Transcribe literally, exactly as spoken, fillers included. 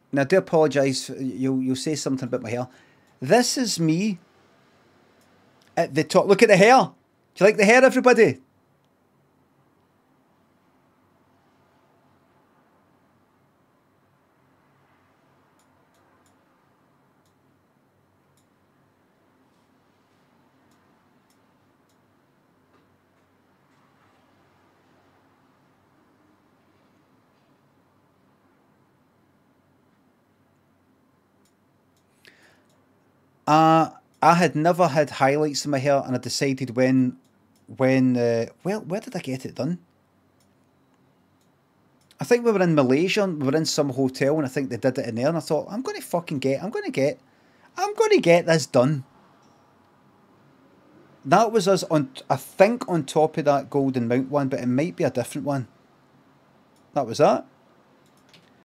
Now, I do apologise. You'll you'll say something about my hair. This is me at the top. Look at the hair. Do you like the hair, everybody? Uh, I had never had highlights in my hair, and I decided when, when, uh, well, where did I get it done? I think we were in Malaysia, and we were in some hotel, and I think they did it in there, and I thought, I'm going to fucking get, I'm going to get, I'm going to get this done. That was us on, I think, on top of that Golden Mount one, but it might be a different one. That was that.